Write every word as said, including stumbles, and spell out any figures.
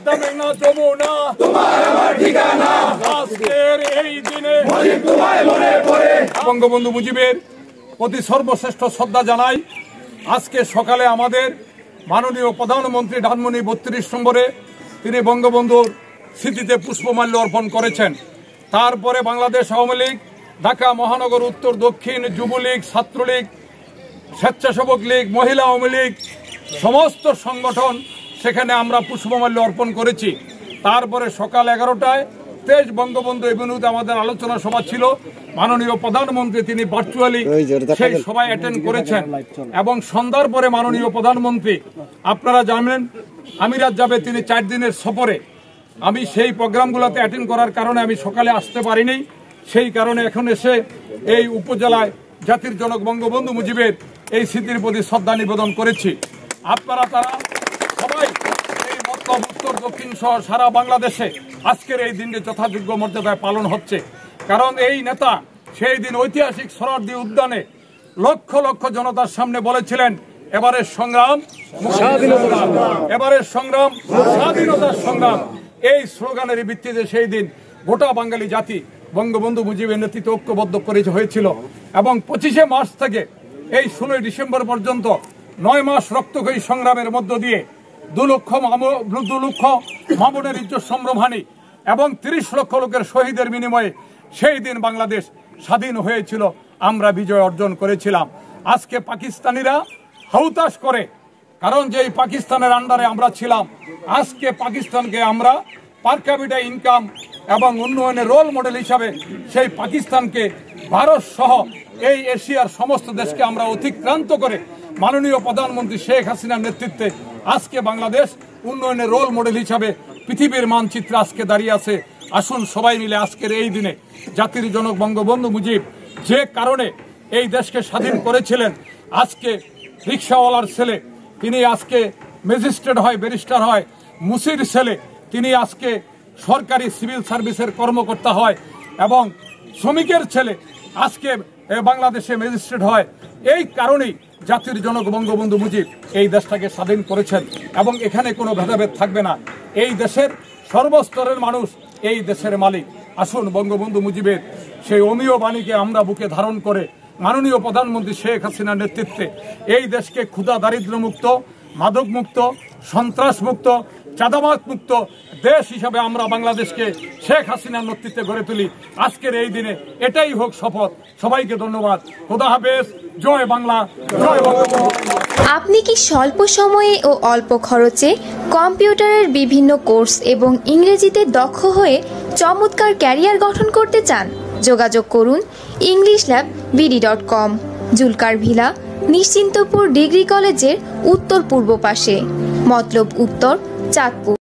পদ্মা মেঘনা যমুনা তোমার আমার ঠিকানা আজকের এই দিনে মুজিব তোমায় মনে পড়ে বঙ্গবন্ধু মুজিবের প্রতি সর্বশ্রেষ্ঠ শ্রদ্ধা জানাই। আজকে সকালে আমাদের মাননীয় প্রধানমন্ত্রী ধানমন্ডি বত্রিশ নম্বরে তিনি বঙ্গবন্ধুর স্মৃতিতে পুষ্পমাল্য অর্পণ করেছেন। তারপরে বাংলাদেশ আওয়ামী লীগ, ঢাকা মহানগর উত্তর দক্ষিণ যুবলীগ, ছাত্রলীগ, স্বেচ্ছাসেবক লীগ, মহিলা আওয়ামী লীগ সমস্ত সংগঠন সেখানে আমরা পুষ্পমাল্য অর্পণ করেছি। তারপরে সকাল এগারোটায় তেজ বঙ্গবন্ধু এভিনিউতে আমাদের আলোচনা সভা ছিল। মাননীয় প্রধানমন্ত্রী তিনি ভার্চুয়ালি সেই সভায় অ্যাটেন্ড করেছেন এবং সন্ধ্যার পরে মাননীয় প্রধানমন্ত্রী আপনারা জানেন আমিরাত যাবে, তিনি চার দিনের সফরে। আমি সেই প্রোগ্রামগুলোতে অ্যাটেন্ড করার কারণে আমি সকালে আসতে পারিনি, সেই কারণে এখন এসে এই উপজেলায় জাতির জনক বঙ্গবন্ধু মুজিবের এই স্মৃতির প্রতি শ্রদ্ধা নিবেদন করেছি। আপনারা তারা সবাই এই মতলব উত্তর দক্ষিণ সহ সারা বাংলাদেশে আজকের এই দিনটি যথাযোগ্য মর্যাদায় পালন হচ্ছে। কারণ এই নেতা সেই দিন ঐতিহাসিক সোহরাওয়ার্দী উদ্যানে লক্ষ লক্ষ জনতার সামনে বলেছিলেন এবারের সংগ্রাম স্বাধীনতা, এবারের সংগ্রাম স্বাধীনতার সংগ্রাম। এই স্লোগানের ভিত্তিতে সেই দিন গোটা বাঙালি জাতি বঙ্গবন্ধু মুজিবের নেতৃত্বে ঐক্যবদ্ধ করে হয়েছিল এবং পঁচিশে মার্চ থেকে এই ষোলোই ডিসেম্বর পর্যন্ত নয় মাস রক্তক্ষয়ী সংগ্রামের মধ্য দিয়ে দু লক্ষ দু লক্ষ মামুনের ইজ্জত সম্ভ্রমহানি এবং তিরিশ লক্ষ লোকের শহীদের বিনিময়ে সেই দিন বাংলাদেশ স্বাধীন হয়েছিল, আমরা বিজয় অর্জন করেছিলাম। আজকে পাকিস্তানিরা হাউতাশ করে, কারণ যে পাকিস্তানের আন্ডারে আমরা ছিলাম, আজকে পাকিস্তানকে আমরা পার ক্যাপিটা ইনকাম এবং উন্নয়নের রোল মডেল হিসাবে সেই পাকিস্তানকে ভারত সহ এই এশিয়ার সমস্ত দেশকে আমরা অতিক্রান্ত করে মাননীয় প্রধানমন্ত্রী শেখ হাসিনার নেতৃত্বে আজকে বাংলাদেশ উন্নয়নের রোল মডেল হিসাবে পৃথিবীর মানচিত্রে আজকে দাঁড়িয়ে আছে। আসুন সবাই মিলে আজকের এই দিনে জাতির জনক বঙ্গবন্ধু মুজিব যে কারণে এই দেশকে স্বাধীন করেছিলেন, আজকে রিক্সাওয়ালার ছেলে তিনি আজকে ম্যাজিস্ট্রেট হয়, ব্যারিস্টার হয়, মুসির ছেলে তিনি আজকে সরকারি সিভিল সার্ভিসের কর্মকর্তা হয় এবং শ্রমিকের ছেলে আজকে বাংলাদেশে ম্যাজিস্ট্রেট হয়। এই কারণেই জাতির জনক বঙ্গবন্ধু মুজিব এই দেশটাকে স্বাধীন করেছেন এবং এখানে কোনো ভেদাভেদ থাকবে না। এই দেশের সর্বস্তরের মানুষ এই দেশের মালিক। আসুন বঙ্গবন্ধু মুজিবের সেই অমীয় বাণীকে আমরা বুকে ধারণ করে মাননীয় প্রধানমন্ত্রী শেখ হাসিনার নেতৃত্বে এই দেশকে ক্ষুধা দারিদ্র্য মুক্ত, মাদক মুক্ত, সন্ত্রাস মুক্ত, চাঁদাবাজ মুক্ত দেশ হিসাবে আমরা বাংলাদেশকে শেখ হাসিনার নেতৃত্বে গড়ে তুলি। আজকের এই দিনে এটাই হোক শপথ। সবাইকে ধন্যবাদ। খোদা হাফেজ। জয় বাংলা, জয় বঙ্গবন্ধু। আপনি কি স্বল্প সময়ে ও অল্প খরচে কম্পিউটারের বিভিন্ন কোর্স এবং ইংরেজিতে দক্ষ হয়ে চমৎকার ক্যারিয়ার গঠন করতে চান? যোগাযোগ করুন English lab BD dot com, Zulkar villa, Nischintapur degree কলেজের উত্তর পূর্ব পাশে, মতলব উত্তর, চাঁদপুর।